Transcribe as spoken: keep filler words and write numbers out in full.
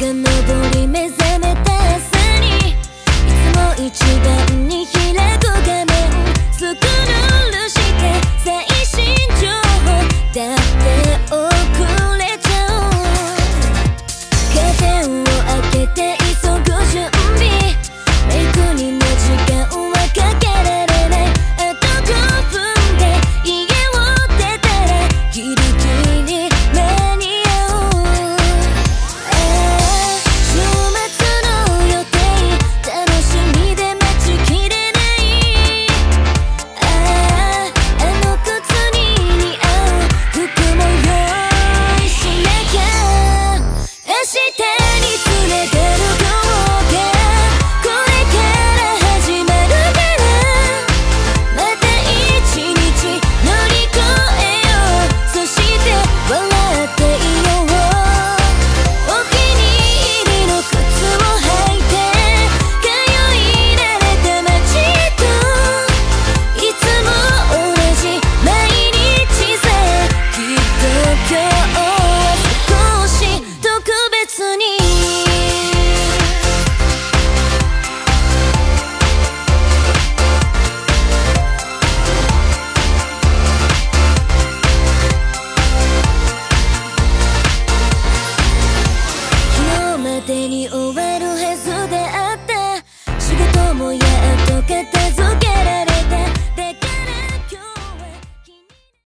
が昇り目覚めた朝に、いつも一番に開く画面スクロールして最新情報だって遅れちゃう。カーテンを開けて急ぐ準備、メイクにも時間はかけられない。あとごふんで家を出たらギリギリ間に合う。ああ週末の予定楽しみで待ちきれない。あああの靴に似合う服も用意しなきゃ。明日に連れてる今日がこれから始まるから、また一日乗り越えよう。そして笑っていよう。お気に入りの靴を履いて通い慣れた街と、いつも同じ毎日さ。きっと今日は少し特別に。昨日までに終わるはずであった仕事もやっと片付けられ